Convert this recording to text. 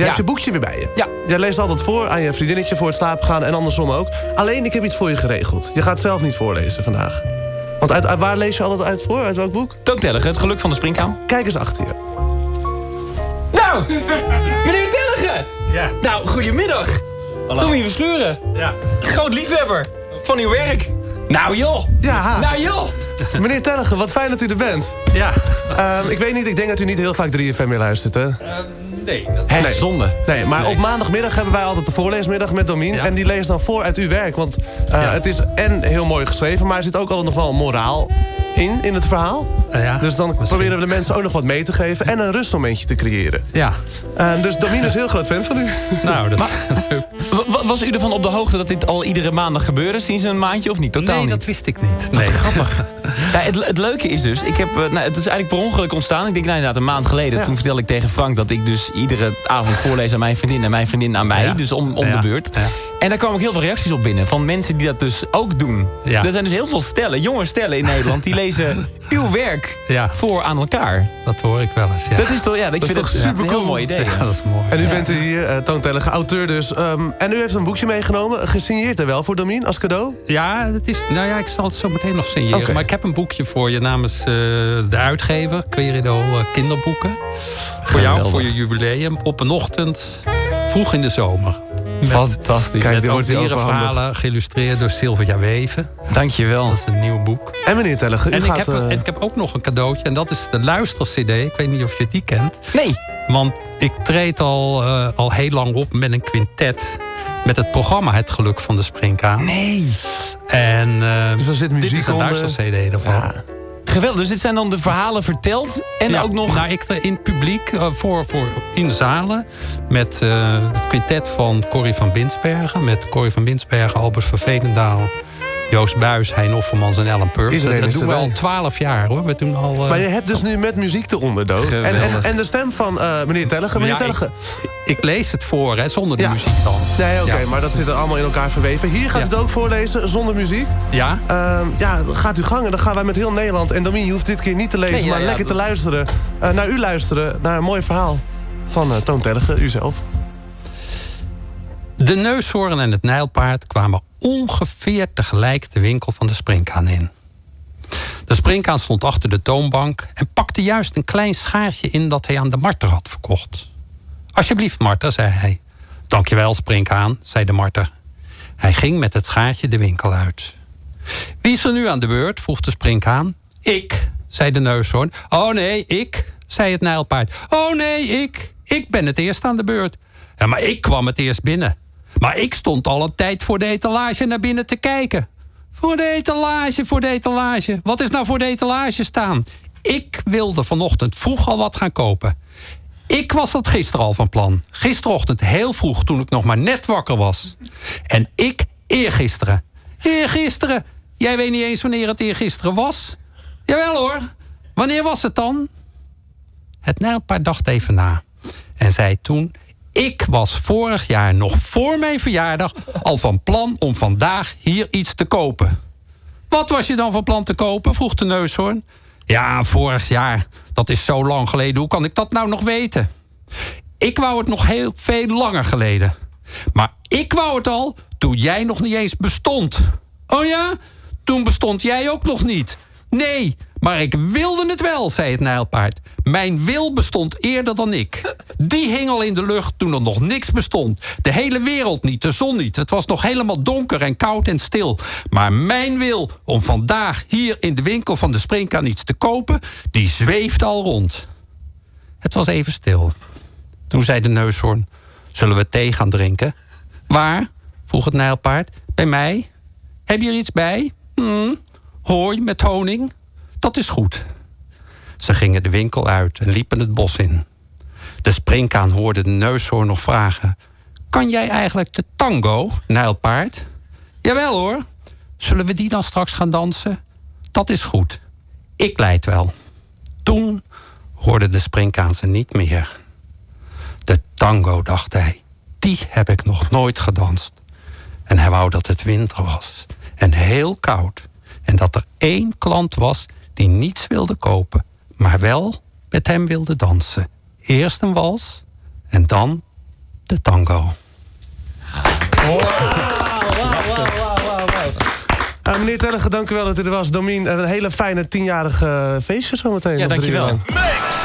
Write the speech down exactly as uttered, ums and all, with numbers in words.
Jij hebt je boekje weer bij je. Ja. Jij leest altijd voor aan je vriendinnetje voor het slapen gaan en andersom ook. Alleen, ik heb iets voor je geregeld. Je gaat zelf niet voorlezen vandaag. Want uit, uit waar lees je altijd uit voor? Uit welk boek? Toon Tellige, Het geluk van de springkaan. Kijk eens achter je. Nou, meneer Tellige. Ja. Nou, goedemiddag. Hallo. Tommy Verschuren. Ja. Groot liefhebber van uw werk. Nou joh. Ja. Nou joh. Meneer Tellige, wat fijn dat u er bent. Ja. Um, ik weet niet, ik denk dat u niet heel vaak drie F M meer luistert, hè? Uh, nee. Dat... Hé, Nee. zonde. Nee, maar Nee. op maandagmiddag hebben wij altijd de voorleesmiddag met Domien. Ja. En die leest dan voor uit uw werk. Want uh, Ja. het is en heel mooi geschreven, maar er zit ook altijd nog wel een moraal in, in het verhaal. Uh, ja. Dus dan Misschien. proberen we de mensen ook nog wat mee te geven en een rustmomentje te creëren. Ja. Uh, dus Domien is heel groot fan van u. Nou, dat... W- was u ervan op de hoogte dat dit al iedere maandag gebeurde sinds een maandje of niet? Totaal nee, niet. dat wist ik niet. Nee. Grappig. Ja, het, het leuke is dus, ik heb, uh, nou, het is eigenlijk per ongeluk ontstaan. Ik denk nou, inderdaad een maand geleden. Ja. Toen vertelde ik tegen Frank dat ik dus iedere avond voorlees aan mijn vriendin en mijn vriendin aan mij. Ja. Dus om, om Ja. de beurt. Ja. En daar kwamen ook heel veel reacties op binnen. Van mensen die dat dus ook doen. Ja. Er zijn dus heel veel stellen, jonge stellen in Nederland. Die lezen uw werk Ja. voor aan elkaar. Dat hoor ik wel eens, ja. Dat is toch, ja, ik is vind toch het supercool? een heel mooi idee. Ja, Ja. dat is mooi. En u ja. bent er hier, uh, Toon Tellige, auteur dus. Um, en u heeft een boekje meegenomen, gesigneerd er wel voor Domien als cadeau. Ja, dat is, nou ja, ik zal het zo meteen nog signeren. Oké. Maar ik heb een boekje voor je namens uh, de uitgever. Querido uh, Kinderboeken. Voor jou, Geweldig. voor je jubileum. Op een ochtend, vroeg in de zomer. Met, Fantastisch. Kijk, met die ook wordt hier overhandigd. dierenverhalen geïllustreerd door Sylvia Weven. Dankjewel. Dat is een nieuw boek. En meneer Tellige, u En ik, gaat... heb, uh, en ik heb ook nog een cadeautje. En dat is de luister-cd. Ik weet niet of je die kent. Nee. Want ik treed al, uh, al heel lang op met een quintet. Met het programma Het Geluk van de Springkaan. Nee. En uh, Dus er zit muziek dit is een onder. luister-cd daarvan. ja. Geweldig. Dus dit zijn dan de verhalen verteld. En Ja, ook nog... Nou, ik in het publiek, uh, voor, voor, in de zalen. Met uh, het quintet van Corrie van Binsbergen. Met Corrie van Binsbergen, Albert van Veenendaal, Joost Buijs, Hein Offermans en Ellen Purves. Iedereen Dat is doen we erbij. al twaalf jaar, hoor. We doen al, uh, Maar je hebt dus nu met muziek eronder, Do. En, en, Geweldig. en de stem van uh, meneer Tellige. Meneer ja, Tellige. ik, ik lees het voor, hè, zonder de Ja. muziek dan. Nee, oké, Ja. maar dat zit er allemaal in elkaar verweven. Hier gaat Ja. u het ook voorlezen, zonder muziek. Ja? Uh, ja, gaat u gang en dan gaan wij met heel Nederland. En Domien, je hoeft dit keer niet te lezen, Nee, ja, maar ja, lekker dat- te luisteren. Uh, naar u luisteren, naar een mooi verhaal van uh, Toon Tellige, u zelf. De neushoorn en het nijlpaard kwamen ongeveer tegelijk de winkel van de springkaan in. De springkaan stond achter de toonbank en pakte juist een klein schaartje in dat hij aan de marter had verkocht. Alsjeblieft, marter, zei hij. Dankjewel, springkaan, zei de marter. Hij ging met het schaartje de winkel uit. Wie is er nu aan de beurt? vroeg de springkaan. Ik, zei de neushoorn. Oh nee, ik, zei het nijlpaard. Oh nee, ik, ik ben het eerst aan de beurt. Ja, maar ik kwam het eerst binnen. Maar ik stond al een tijd voor de etalage naar binnen te kijken. Voor de etalage, voor de etalage. Wat is nou voor de etalage staan? Ik wilde vanochtend vroeg al wat gaan kopen. Ik was dat gisteren al van plan. Gisterochtend heel vroeg, toen ik nog maar net wakker was. En ik eergisteren. Eergisteren? Jij weet niet eens wanneer het eergisteren was? Jawel hoor. Wanneer was het dan? Het nijlpaard dacht even na. En zei toen... Ik was vorig jaar, nog voor mijn verjaardag, al van plan om vandaag hier iets te kopen. Wat was je dan van plan te kopen? vroeg de neushoorn. Ja, vorig jaar. Dat is zo lang geleden. Hoe kan ik dat nou nog weten? Ik wou het nog heel veel langer geleden. Maar ik wou het al toen jij nog niet eens bestond. Oh ja? Toen bestond jij ook nog niet. Nee, maar ik wilde het wel, zei het nijlpaard. Mijn wil bestond eerder dan ik. Die hing al in de lucht toen er nog niks bestond. De hele wereld niet, de zon niet. Het was nog helemaal donker en koud en stil. Maar mijn wil om vandaag hier in de winkel van de springkaan iets te kopen... die zweefde al rond. Het was even stil. Toen zei de neushoorn... Zullen we thee gaan drinken? Waar? vroeg het nijlpaard. Bij mij? Heb je er iets bij? Hm, hooi met honing? Dat is goed. Ze gingen de winkel uit en liepen het bos in. De springkaan hoorde de neushoorn nog vragen... Kan jij eigenlijk de tango, nijlpaard? Jawel hoor. Zullen we die dan straks gaan dansen? Dat is goed. Ik leid wel. Toen hoorde de springkaan ze niet meer. De tango, dacht hij, die heb ik nog nooit gedanst. En hij wou dat het winter was en heel koud. En dat er één klant was die niets wilde kopen... maar wel met hem wilde dansen. Eerst een wals en dan de tango. Wauw, wauw, wauw, wauw, wauw. Meneer Tellige, dank u wel dat u er was. Domien, een hele fijne tienjarige feestje zometeen. Ja, dankjewel. Mix